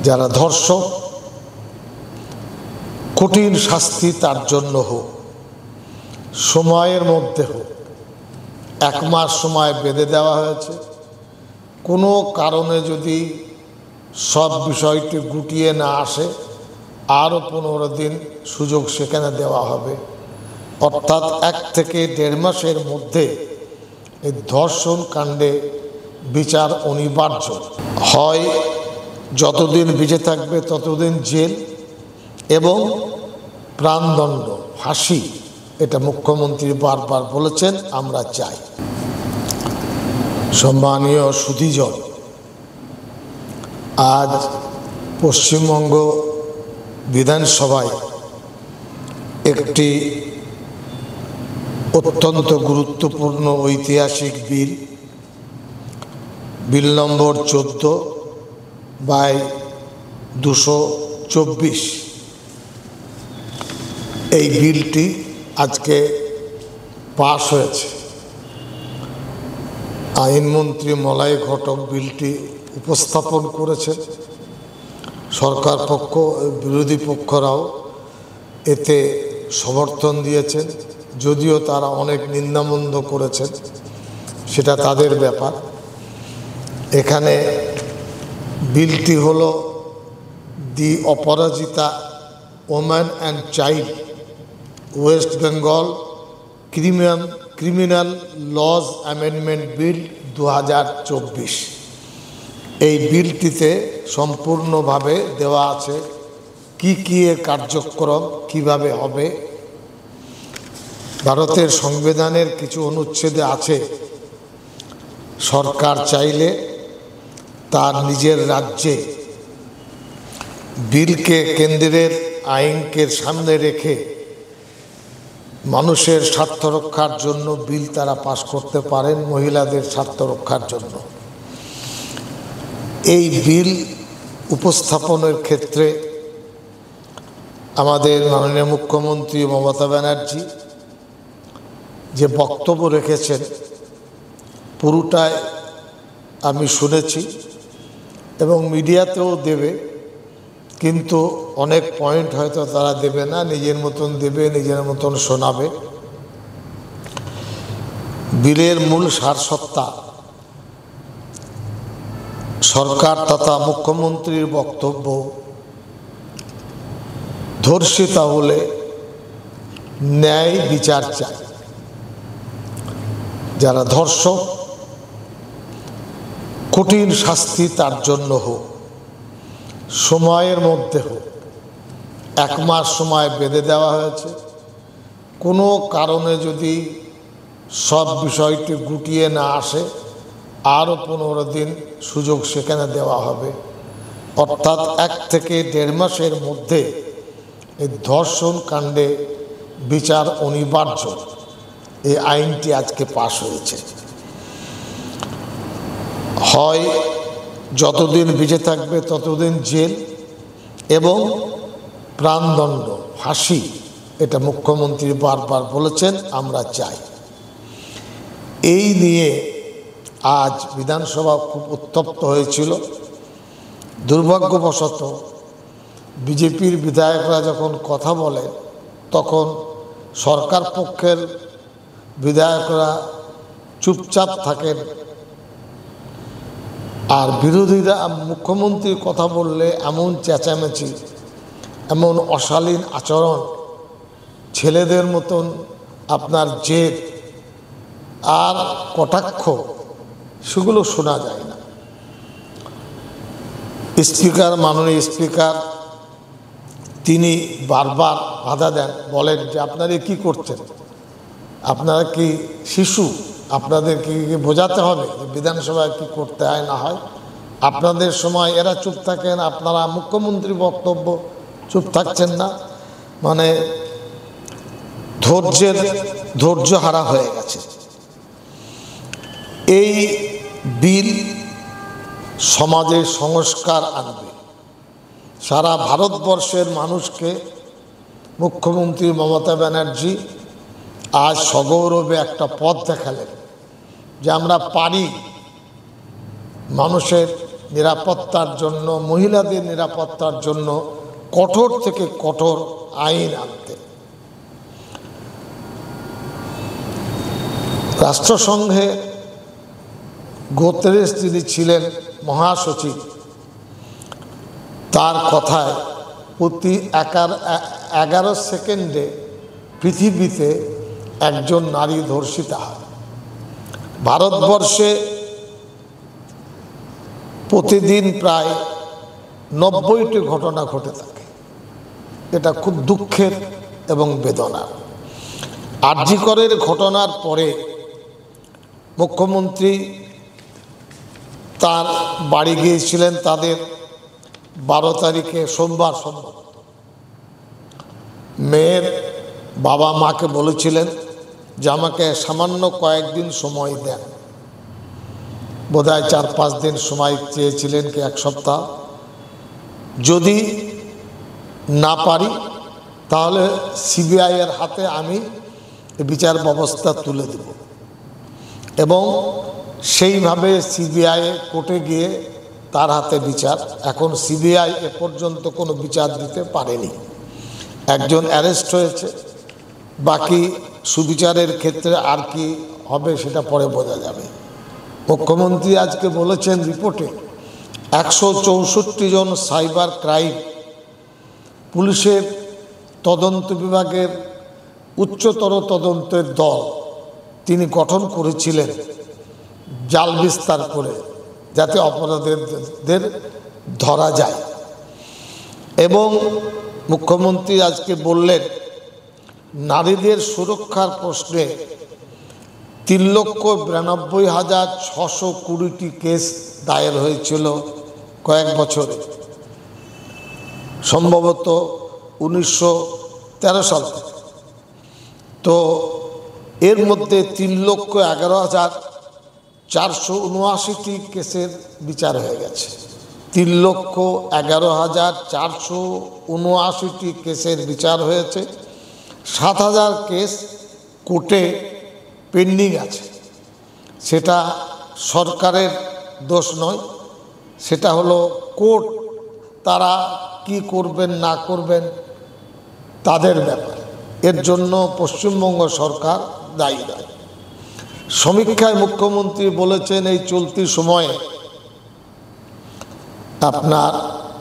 যারা ধর্ষক কঠিন শাস্তি তার জন্য হোক, সময়ের মধ্যে হোক। 1 মাস সময় বেঁধে দেওয়া হয়েছে। কোনো কারণে যদি সব বিষয়টি গুটিয়ে না আসে, আরও 15 দিন সুযোগ সেখানে দেওয়া হবে। অর্থাৎ 1 থেকে 1.5 মাসের মধ্যে এই ধর্ষণ কাণ্ডে বিচার অনিবার্য। হয় যতদিন বেঁচে থাকবে ততদিন জেল এবং প্রাণদণ্ড, ফাঁসি। এটা মুখ্যমন্ত্রী বারবার বলেছেন, আমরা চাই। সম্মানীয় সুধীজন, আজ পশ্চিমবঙ্গ বিধানসভায় একটি অত্যন্ত গুরুত্বপূর্ণ ঐতিহাসিক বিল নম্বর 14/224, এই বিলটি আজকে পাশ হয়েছে। আইনমন্ত্রী মলয় ঘটক বিলটি উপস্থাপন করেছেন। সরকার পক্ষ, বিরোধী পক্ষরাও এতে সমর্থন দিয়েছেন, যদিও তারা অনেক নিন্দামন্দ করেছেন, সেটা তাদের ব্যাপার। এখানে বিলটি হলো the Aparajita woman and child West Bengal criminal laws amendment bill 2024। এই বিলটিতে সম্পূর্ণভাবে দেওয়া আছে কি এর কার্যক্রম কিভাবে হবে। ভারতের সংবিধানের কিছু অনুচ্ছেদে আছে সরকার চাইলে তার নিজের রাজ্যে বিলকে কেন্দ্রের আইনকে সামনে রেখে মানুষের স্বার্থ রক্ষার জন্য বিল তারা পাশ করতে পারেন, মহিলাদের স্বার্থ রক্ষার জন্য। এই বিল উপস্থাপনের ক্ষেত্রে আমাদের মাননীয় মুখ্যমন্ত্রী মমতা ব্যানার্জি যে বক্তব্য রেখেছেন, পুরোটাই আমি শুনেছি এবং মিডিয়াতেও দেবে, কিন্তু অনেক পয়েন্ট হয়তো তারা দেবে না, নিজের মতন দেবে, নিজের মতন শোনাবে। বিলের মূল সারসত্তা সরকার তথা মুখ্যমন্ত্রীর বক্তব্য, ধর্ষিতা হলে ন্যায় বিচার চাই। যারা ধর্ষক কঠিন শাস্তি তার জন্য হোক, সময়ের মধ্যে হোক। 1 মাস সময় বেঁধে দেওয়া হয়েছে। কোনো কারণে যদি সব বিষয়টি গুটিয়ে না আসে, আরও 15 দিন সুযোগ সেখানে দেওয়া হবে। অর্থাৎ 1 থেকে 1.5 মাসের মধ্যে এই ধর্ষণ কাণ্ডে বিচার অনিবার্য। এই আইনটি আজকে পাশ হয়েছে। হয় যতদিন বেঁচে থাকবে ততদিন জেল এবং প্রাণদণ্ড, ফাঁসি। এটা মুখ্যমন্ত্রী বারবার বলেছেন, আমরা চাই। এই নিয়ে আজ বিধানসভা খুব উত্তপ্ত হয়েছিল। দুর্ভাগ্যবশত বিজেপির বিধায়করা যখন কথা বলে, তখন সরকার পক্ষের বিধায়করা চুপচাপ থাকেন, আর বিরোধীরা মুখ্যমন্ত্রীর কথা বললে এমন চেঁচামেচি, এমন অশালীন আচরণ, ছেলেদের মতন আপনার জেদ আর কটাক্ষ, সেগুলো শোনা যায় না। স্পিকার, মাননীয় স্পিকার, তিনি বারবার বাধা দেন, বলেন যে আপনারা কি করছেন, আপনারা কি শিশু, আপনাদেরকে বোঝাতে হবে যে বিধানসভায় কি করতে হয় না হয়। আপনাদের সময় এরা চুপ থাকেন, আপনারা মুখ্যমন্ত্রী বক্তব্য চুপ থাকছেন না। মানে ধৈর্য হারা হয়ে গেছে। এই বিল সমাজে সংস্কার আনবে। সারা ভারতবর্ষের মানুষকে মুখ্যমন্ত্রী মমতা ব্যানার্জি আজ সগৌরবে একটা পথ দেখালেন যে আমরা পারি মানুষের নিরাপত্তার জন্য, মহিলাদের নিরাপত্তার জন্য কঠোর থেকে কঠোর আইন আনতে। রাষ্ট্রসংঘে গোত্রেস যিনি ছিলেন মহাসচিব, তার কথায় প্রতি 11 সেকেন্ডে পৃথিবীতে একজন নারী ধর্ষিতা হয়। ভারতবর্ষে প্রতিদিন প্রায় 90টি ঘটনা ঘটে থাকে। এটা খুব দুঃখের এবং বেদনার। আর.জি. করের ঘটনার পরে মুখ্যমন্ত্রী তার বাড়ি গিয়েছিলেন। তাদের 12 তারিখে সোমবার সম্ভবত মেয়ের বাবা মাকে বলেছিলেন যে আমাকে সামান্য কয়েকদিন সময় দেন। বোধহয় 4-5 দিন সময় চেয়েছিলেন কি 1 সপ্তাহ। যদি না পারি তাহলে সিবিআইয়ের হাতে আমি বিচার ব্যবস্থা তুলে দেব। এবং সেইভাবে সিবিআই কোর্টে গিয়ে তার হাতে বিচার। এখন সিবিআই এ পর্যন্ত কোনো বিচার দিতে পারেনি। একজন অ্যারেস্ট হয়েছে, বাকি সুবিচারের ক্ষেত্রে আর কি হবে সেটা পরে বোঝা যাবে। মুখ্যমন্ত্রী আজকে বলেছেন রিপোর্টে 164 জন সাইবার ক্রাইম পুলিশের তদন্ত বিভাগের উচ্চতর তদন্তের দল তিনি গঠন করেছিলেন জাল বিস্তার করে, যাতে অপরাধীদের ধরা যায়। এবং মুখ্যমন্ত্রী আজকে বললেন নারীদের সুরক্ষার প্রশ্নে 3,92,620টি কেস দায়ের হয়েছিল কয়েক বছরে, সম্ভবত 1913 সাল থেকে। তো এর মধ্যে 3,11,479টি কেসের বিচার হয়ে গেছে। 3,11,479টি কেসের বিচার হয়েছে। 7,000 কেস কোর্টে পেন্ডিং আছে। সেটা সরকারের দোষ নয়, সেটা হলো কোর্ট তারা কি করবেন না করবেন তাদের ব্যাপার। এর জন্য পশ্চিমবঙ্গ সরকার দায়ী নয়। সমীক্ষায় মুখ্যমন্ত্রী বলেছেন এই চলতি সময়ে আপনার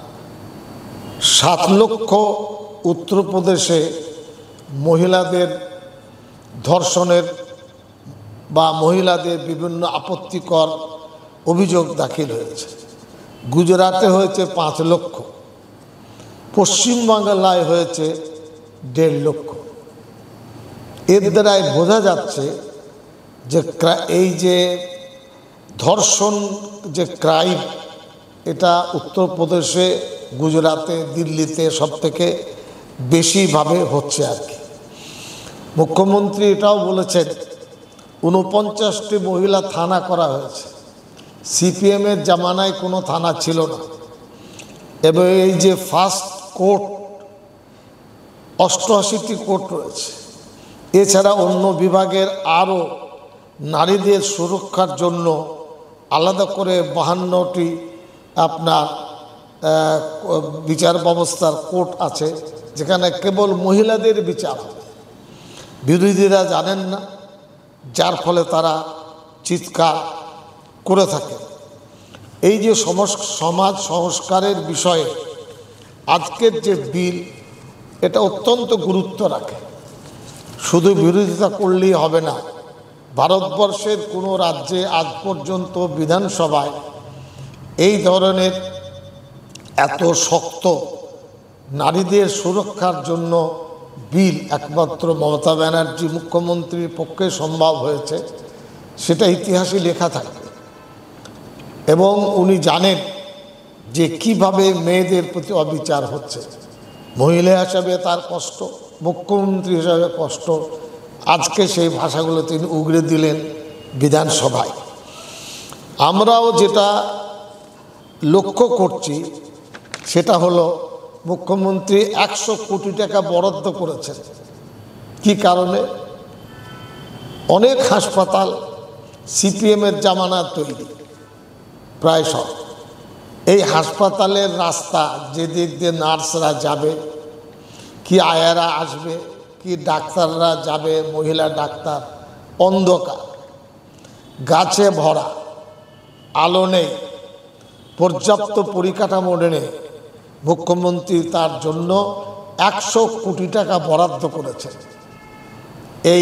7 লক্ষ উত্তরপ্রদেশে মহিলাদের ধর্ষণের বা মহিলাদের বিভিন্ন আপত্তিকর অভিযোগ দাখিল হয়েছে। গুজরাটে হয়েছে 5 লক্ষ, পশ্চিমবাংলায় হয়েছে 1.5 লক্ষ। এর দ্বারাই বোঝা যাচ্ছে যে এই যে ধর্ষণ যে ক্রাইম, এটা উত্তরপ্রদেশে, গুজরাটে, দিল্লিতে সব থেকে বেশিভাবে হচ্ছে আর কি। মুখ্যমন্ত্রী এটাও বলেছেন 49টি মহিলা থানা করা হয়েছে। সিপিএমের জামানায় কোনো থানা ছিল না। এবং এই যে ফার্স্ট কোর্ট 88টি কোর্ট রয়েছে। এছাড়া অন্য বিভাগের আরও নারীদের সুরক্ষার জন্য আলাদা করে 52টি আপনার বিচার ব্যবস্থার কোর্ট আছে, যেখানে কেবল মহিলাদের বিচার হবে। বিরোধীরা জানেন না, যার ফলে তারা চিৎকার করে থাকে। এই যে সমাজ সংস্কারের বিষয়ে আজকের যে বিল, এটা অত্যন্ত গুরুত্ব রাখে। শুধু বিরোধিতা করলেই হবে না। ভারতবর্ষের কোনো রাজ্যে আজ পর্যন্ত বিধানসভায় এই ধরনের এত শক্ত নারীদের সুরক্ষার জন্য বিল একমাত্র মমতা ব্যানার্জি মুখ্যমন্ত্রীর পক্ষে সম্ভব হয়েছে। সেটা ইতিহাসে লেখা থাকবে। এবং উনি জানেন যে কিভাবে মেয়েদের প্রতি অবিচার হচ্ছে। মহিলা হিসাবে তার কষ্ট, মুখ্যমন্ত্রী হিসাবে কষ্ট। আজকে সেই ভাষাগুলো তিনি উগরে দিলেন বিধানসভায়। আমরাও যেটা লক্ষ্য করছি সেটা হলো মুখ্যমন্ত্রী 100 কোটি টাকা বরাদ্দ করেছেন। কি কারণে? অনেক হাসপাতাল সিপিএমের জামানার তৈরি, প্রায় সব। এই হাসপাতালের রাস্তা যে দিক দিয়ে নার্সরা যাবে, কি আয়ারা আসবে, কি ডাক্তাররা যাবে, মহিলা ডাক্তার, অন্ধকার, গাছে ভরা, আলো নেই, পর্যাপ্ত পরিকাঠামো নেই। মুখ্যমন্ত্রী তার জন্য 100 কোটি টাকা বরাদ্দ করেছেন এই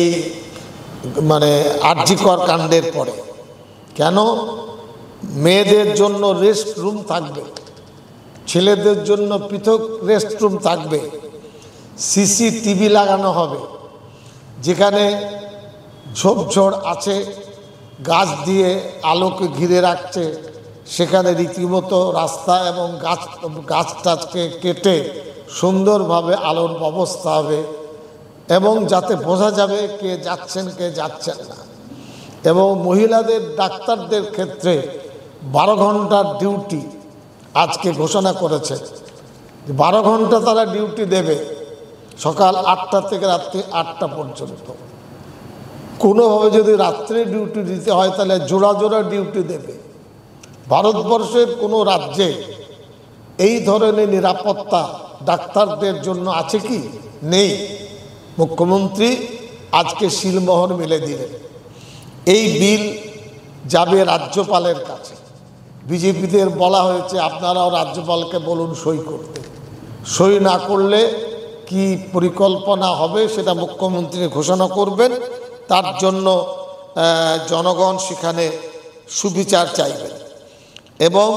আরজিকর কাণ্ডের পরে। কেন? মেয়েদের জন্য রেস্ট রুম থাকবে, ছেলেদের জন্য পৃথক রেস্ট রুম থাকবে, সিসিটিভি লাগানো হবে, যেখানে ঝোপঝড় আছে, গাছ দিয়ে আলোকে ঘিরে রাখছে, সেখানে রীতিমতো রাস্তা এবং গাছ টাছকে কেটে সুন্দরভাবে আলোর ব্যবস্থা হবে, এবং যাতে বোঝা যাবে কে যাচ্ছেন কে যাচ্ছেন না। এবং মহিলাদের ডাক্তারদের ক্ষেত্রে 12 ঘন্টার ডিউটি আজকে ঘোষণা করেছে। 12 ঘন্টা তারা ডিউটি দেবে, সকাল 8টা থেকে রাত্রি 8টা পর্যন্ত। কোনোভাবে যদি রাত্রে ডিউটি দিতে হয় তাহলে জোড়া জোড়া ডিউটি দেবে। ভারতবর্ষের কোনো রাজ্যে এই ধরনের নিরাপত্তা ডাক্তারদের জন্য আছে কি? নেই। মুখ্যমন্ত্রী আজকে সিলমোহর মেলে দিলেন। এই বিল যাবে রাজ্যপালের কাছে। বিজেপিদের বলা হয়েছে আপনারাও রাজ্যপালকে বলুন সই করতে। সই না করলে কি পরিকল্পনা হবে সেটা মুখ্যমন্ত্রী ঘোষণা করবেন। তার জন্য জনগণ সেখানে সুবিচার চাইবেন এবং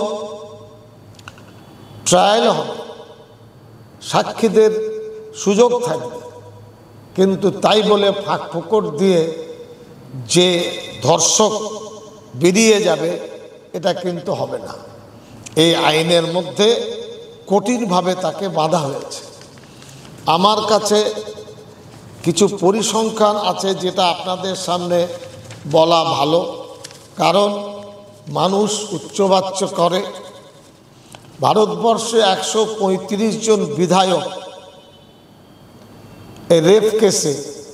ট্রায়াল হবে, সাক্ষীদের সুযোগ থাকবে। কিন্তু তাই বলে ফাঁক ফোকর দিয়ে যে ধর্ষক বেরিয়ে যাবে এটা কিন্তু হবে না। এই আইনের মধ্যে কঠিনভাবে তাকে বাঁধা হয়েছে। আমার কাছে কিছু পরিসংখ্যান আছে যেটা আপনাদের সামনে বলা ভালো, কারণ মানুষ উচ্চবাচ্য করে। ভারতবর্ষে 135 জন বিধায়ক এই রেপ কেসে,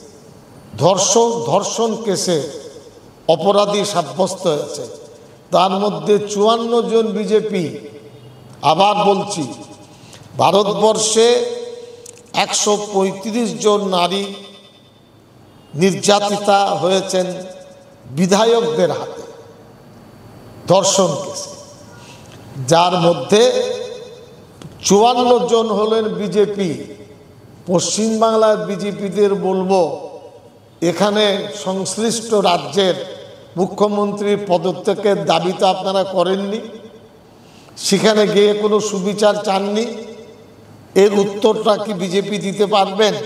ধর্ষণ কেসে অপরাধী সাব্যস্ত হয়েছে। তার মধ্যে 54 জন বিজেপি। আবার বলছি, ভারতবর্ষে 135 জন নারী নির্যাতিতা হয়েছেন বিধায়কদের হাতে ধর্ষণ কেসে, যার মধ্যে 54 জন হলেন বিজেপি। পশ্চিমবাংলার বিজেপিদের বলবো, এখানে সংশ্লিষ্ট রাজ্যের মুখ্যমন্ত্রীর পদত্যাগের দাবি তো আপনারা করেননি, সেখানে গিয়ে কোনো সুবিচার চাননি। এর উত্তরটা কি বিজেপি দিতে পারবেন?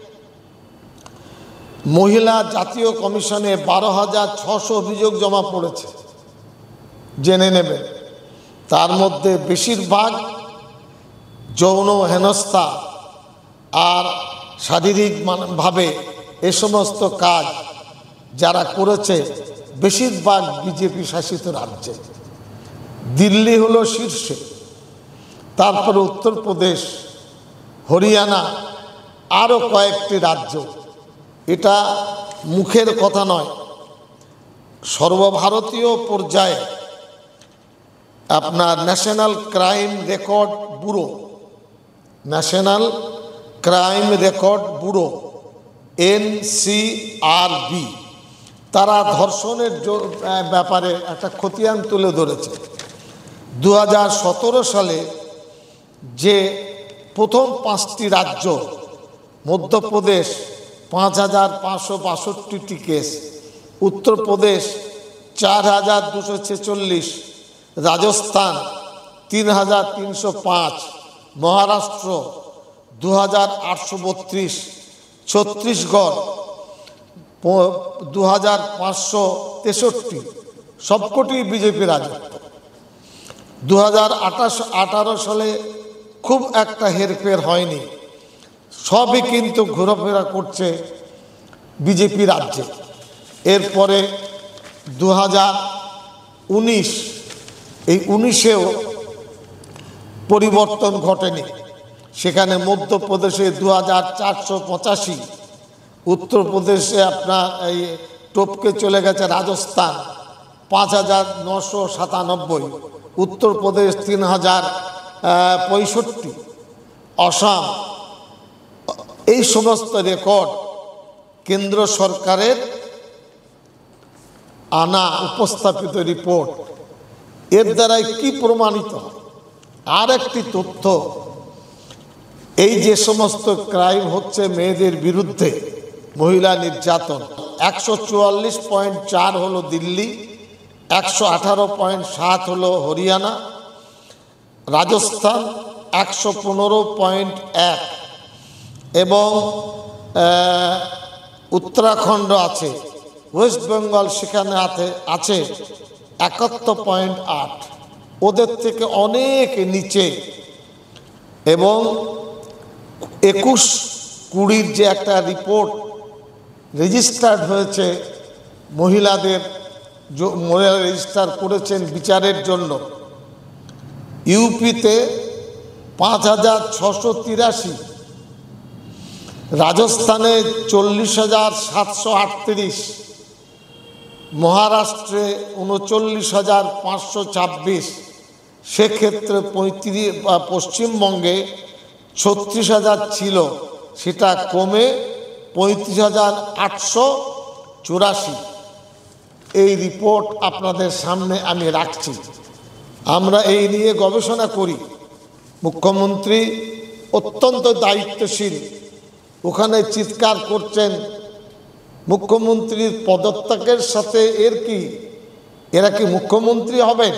মহিলা জাতীয় কমিশনে 12,600 অভিযোগ জমা পড়েছে, জেনে নেবেন। তার মধ্যে বেশিরভাগ যৌন হেনস্থা আর শারীরিকভাবে এ সমস্ত কাজ যারা করেছে বেশিরভাগ বিজেপি শাসিত রাজ্যে। দিল্লি হলো শীর্ষে, তারপরে উত্তরপ্রদেশ, হরিয়ানা, আরও কয়েকটি রাজ্য। এটা মুখের কথা নয়, সর্বভারতীয় পর্যায়ে আপনার national crime record bureau, NCRB, তারা ধর্ষণের ব্যাপারে একটা খতিয়ান তুলে ধরেছে। 2017 সালে যে প্রথম 5টি রাজ্য, মধ্যপ্রদেশ 5,562টি কেস, উত্তরপ্রদেশ 4,246, রাজস্থান 3,305, মহারাষ্ট্র 2,832, ছত্তিশগড় 2,563, সবকটি বিজেপি রাজত্ব। 2018 সালে খুব একটা হেরফের হয়নি, সবই কিন্তু ঘোরাফেরা করছে বিজেপি রাজ্যে। এরপরে 2019, এই 19-এও পরিবর্তন ঘটেনি। সেখানে মধ্যপ্রদেশে 2,485, উত্তরপ্রদেশে আপনার এই টপকে চলে গেছে রাজস্থান 5,997, উত্তরপ্রদেশ 3065, অসম, এই সমস্ত রেকর্ড কেন্দ্র সরকারের আনা উপস্থাপিত রিপোর্ট। এর দ্বারাই কি প্রমাণিত? আর একটি তথ্য, এই যে সমস্ত ক্রাইম হচ্ছে মেয়েদের বিরুদ্ধে, মহিলা নির্যাতন, 144.4 হলো দিল্লি, 118.7 হলো হরিয়ানা, রাজস্থান 115.1 এবং উত্তরাখণ্ড আছে, ওয়েস্ট বেঙ্গল সেখানে আছে 71.8, ওদের থেকে অনেক নিচে। এবং 21-20 যে একটা রিপোর্ট রেজিস্টার্ড হয়েছে, মহিলা রেজিস্টার করেছেন বিচারের জন্য, ইউপিতে 5683, রাজস্থানে 40,738, মহারাষ্ট্রে 39,526, সেক্ষেত্রে পশ্চিমবঙ্গে 36,000 ছিল, সেটা কমে 35,884। এই রিপোর্ট আপনাদের সামনে আমি রাখছি। আমরা এই নিয়ে গবেষণা করি। মুখ্যমন্ত্রী অত্যন্ত দায়িত্বশীল, ওখানে চিৎকার করছেন মুখ্যমন্ত্রীর পদত্যাগের সাথে এর কি, এরা কি মুখ্যমন্ত্রী হবেন?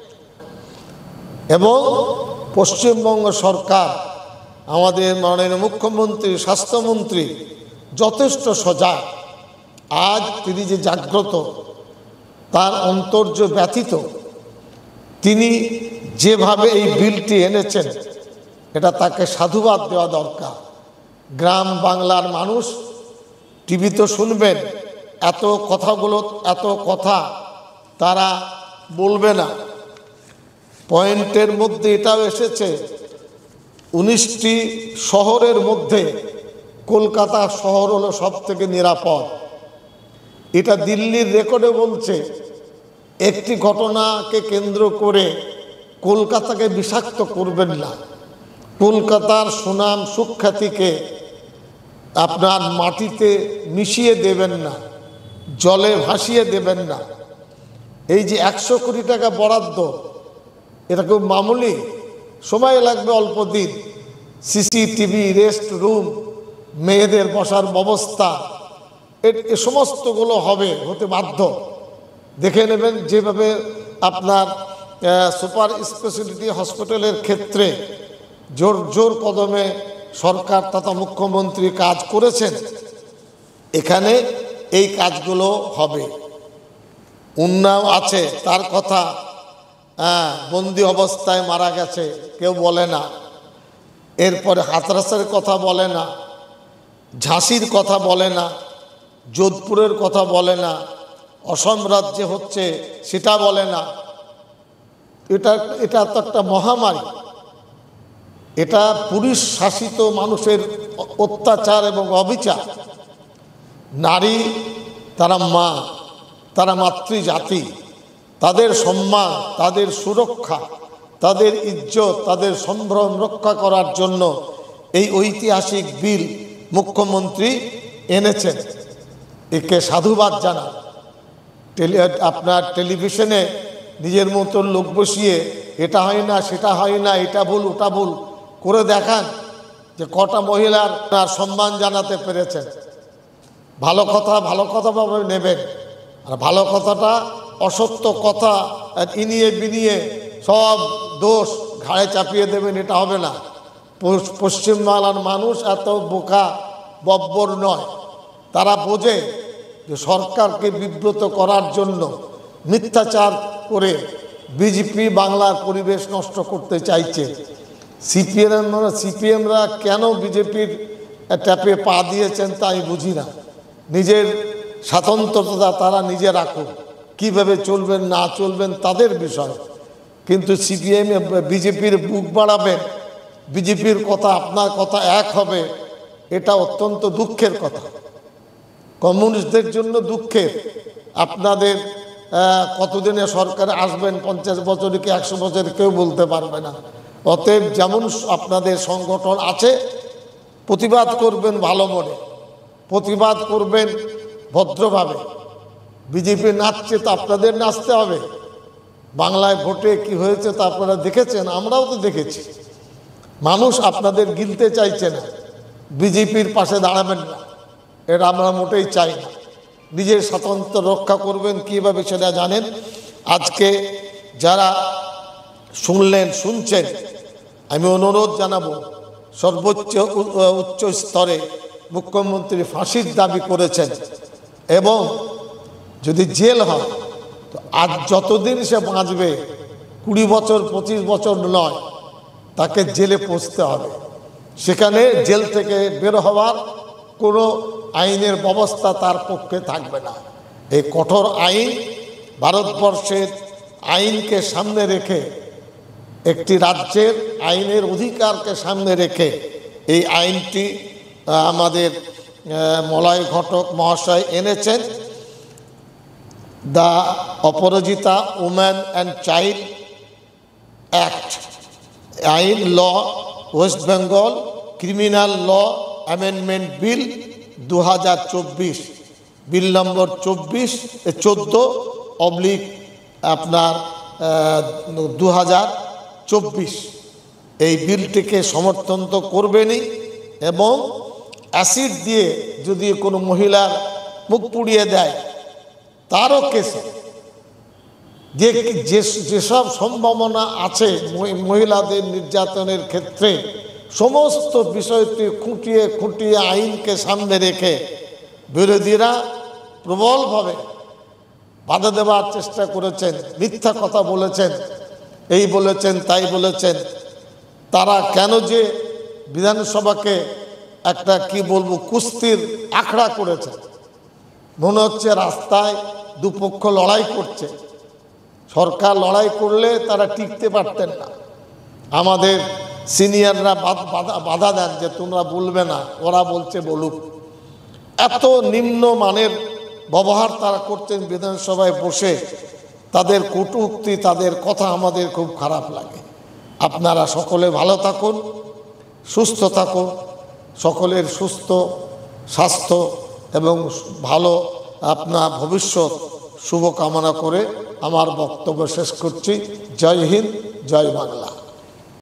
এবং পশ্চিমবঙ্গ সরকার, আমাদের মাননীয় মুখ্যমন্ত্রী, স্বাস্থ্যমন্ত্রী যথেষ্ট সজাগ। আজ তিনি যে জাগ্রত, তার অন্তর্য ব্যথিত, তিনি যেভাবে এই বিলটি এনেছেন, এটা তাকে সাধুবাদ দেওয়া দরকার। গ্রাম বাংলার মানুষ টিভি তো শুনবেন, এত কথা তারা বলবে না। পয়েন্টের মধ্যে এটাও এসেছে, 19টি শহরের মধ্যে কলকাতা শহর হলো সব থেকে নিরাপদ। এটা দিল্লির রেকর্ডে বলছে। একটি ঘটনাকে কেন্দ্র করে কলকাতাকে বিষাক্ত করবেন না, কলকাতার সুনাম সুখ্যাতিকে আপনার মাটিতে মিশিয়ে দেবেন না, জলে ভাসিয়ে দেবেন না। এই যে 100 কোটি টাকা বরাদ্দ, এটা খুব মামুলি, সময় লাগবে অল্প দিন। সিসিটিভি, রেস্ট রুম, মেয়েদের বসার ব্যবস্থা, এ সমস্তগুলো হতে বাধ্য। দেখে নেবেন যেভাবে আপনার সুপার স্পেশালিটি হসপিটালের ক্ষেত্রে জোর কদমে সরকার তথা মুখ্যমন্ত্রী কাজ করেছেন, এখানে এই কাজগুলো হবে। উন্নাও আছে, তার কথা, বন্দি অবস্থায় মারা গেছে, কেউ বলে না। এরপরে হাতরাসের কথা বলে না, ঝাঁসির কথা বলে না, যোধপুরের কথা বলে না, অসম রাজ্যে হচ্ছে সেটা বলে না। এটা তো একটা মহামারী। এটা পুরুষ শাসিত মানুষের অত্যাচার এবং অবিচার। নারী, তারা মা, তারা মাতৃজাতি, তাদের সম্মান, তাদের সুরক্ষা, তাদের ইজ্জত, তাদের সম্ভ্রম রক্ষা করার জন্য এই ঐতিহাসিক বিল মুখ্যমন্ত্রী এনেছেন। একে সাধুবাদ জানান। আপনার টেলিভিশনে নিজের মতো লোক বসিয়ে এটা হয় না, সেটা হয় না, এটা ভুল, ওটা ভুল করে দেখান যে কটা মহিলার সম্মান জানাতে পেরেছেন। ভালো কথাভাবে নেবেন, আর ভালো কথাটা অসত্য কথা ইনিয়ে বিনিয়ে সব দোষ ঘাড়ে চাপিয়ে দেবেন, এটা হবে না। পশ্চিমবাংলার মানুষ এত বোকা বব্বর নয়, তারা বোঝে যে সরকারকে বিব্রত করার জন্য মিথ্যাচার করে বিজেপি বাংলার পরিবেশ নষ্ট করতে চাইছে। সিপিএমরা কেন বিজেপির ট্যাপে পা দিয়েছেন তা আমি বুঝি না। নিজের স্বাতন্ত্রতা তারা নিজে রাখুন, কীভাবে চলবেন না চলবেন তাদের বিষয়। কিন্তু বিজেপির বুক বাড়াবেন, বিজেপির কথা আপনার কথা এক হবে, এটা অত্যন্ত দুঃখের কথা। কমিউনিস্টদের জন্য দুঃখের। আপনাদের কতদিনে সরকারে আসবেন, 50 বছরে কি 100 বছরে কেউ বলতে পারবে না। অতএব যেমন আপনাদের সংগঠন আছে, প্রতিবাদ করবেন ভালো মনে, প্রতিবাদ করবেন ভদ্রভাবে। বিজেপি নাচছে তো আপনাদের নাচতে হবে। বাংলায় ভোটে কি হয়েছে তা আপনারা দেখেছেন, আমরাও তো দেখেছি। মানুষ আপনাদের গিলতে চাইছে না, বিজেপির পাশে দাঁড়াবেন না, এটা আমরা মোটেই চাই না। নিজের স্বাতন্ত্র্য রক্ষা করবেন কীভাবে সেটা জানেন। আজকে যারা শুনছেন, আমি অনুরোধ জানাবো, সর্বোচ্চ উচ্চ স্তরে মুখ্যমন্ত্রী ফাঁসির দাবি করেছেন, এবং যদি জেল হয় তো আজ যতদিন সে বাঁচবে, 20 বছর 25 বছর নয়, তাকে জেলে পৌঁছতে হবে। সেখানে জেল থেকে বের হওয়ার কোনো আইনের ব্যবস্থা তার পক্ষে থাকবে না। এই কঠোর আইন, ভারতবর্ষের আইনকে সামনে রেখে, একটি রাজ্যের আইনের অধিকারকে সামনে রেখে এই আইনটি আমাদের মলয় ঘটক মহাশয় এনেছেন। The Aparajita woman and child act, আইন law, West Bengal criminal law amendment bill 2024, bill number 14 oblique আপনার 2024। এই বিলটিকে সমর্থন তো করবেনই, এবং অ্যাসিড দিয়ে যদি কোনো মহিলার মুখ পুড়িয়ে দেয় তারও কেস, যেসব সম্ভাবনা আছে মহিলাদের নির্যাতনের ক্ষেত্রে, সমস্ত বিষয়টি খুঁটিয়ে খুঁটিয়ে আইনকে সামনে রেখে বিরোধীরা প্রবলভাবে বাধা দেওয়ার চেষ্টা করেছেন, মিথ্যা কথা বলেছেন, এই বলেছেন তাই বলেছেন। তারা কেন যে বিধানসভাকে একটা কি বলবো কুস্তির আখড়া করেছে, মনে হচ্ছে রাস্তায় দুপক্ষ লড়াই করছে। সরকার লড়াই করলে তারা টিকতে পারতেন না। আমাদের সিনিয়ররা বাধা দেন যে তোমরা বলবে না, ওরা বলছে বলুক। এত নিম্ন মানের ব্যবহার তারা করতেন বিধানসভায় বসে। তাদের কটূক্তি, তাদের কথা আমাদের খুব খারাপ লাগে। আপনারা সকলে ভালো থাকুন, সুস্থ থাকুন, সকলের সুস্থ স্বাস্থ্য এবং ভালো আপনার ভবিষ্যৎ শুভকামনা করে আমার বক্তব্য শেষ করছি। জয় হিন্দ, জয় বাংলা।